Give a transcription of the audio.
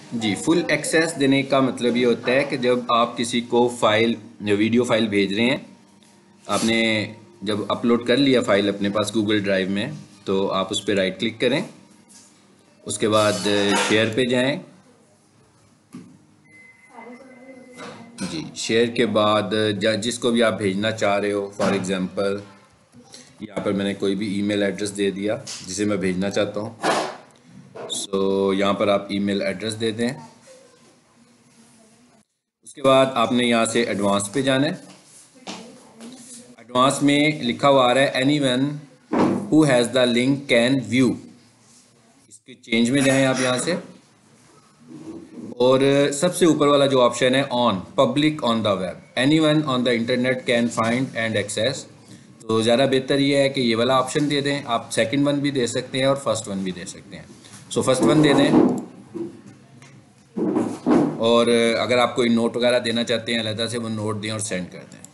जी, full access देने का मतलब ये होता है कि जब आप किसी को फाइल वीडियो फाइल भेज रहे हैं, आपने जब अपलोड कर लिया फाइल अपने पास गूगल ड्राइव में, तो आप उस पर राइट क्लिक करें। उसके बाद शेयर पे जाएं। जी, शेयर के बाद जिसको भी आप भेजना चाह रहे हो, फॉर एग्ज़ाम्पल यहाँ पर मैंने कोई भी ईमेल एड्रेस दे दिया जिसे मैं भेजना चाहता हूँ। सो यहाँ पर आप ईमेल एड्रेस दे दें। उसके बाद आपने यहाँ से एडवांस पे जाना है। एडवांस में लिखा हुआ आ रहा है anyone who has the link can view. इसके चेंज में जाएं आप यहाँ से, और सबसे ऊपर वाला जो ऑप्शन है on public on the web, anyone on the internet can find and access. तो ज़्यादा बेहतर ये है कि ये वाला ऑप्शन दे दें। आप सेकंड वन भी दे सकते हैं और फर्स्ट वन भी दे सकते हैं। सो फर्स्ट वन दे दें। और अगर आप कोई नोट वगैरह देना चाहते हैं अलहदा से, वो नोट दें और सेंड कर दें।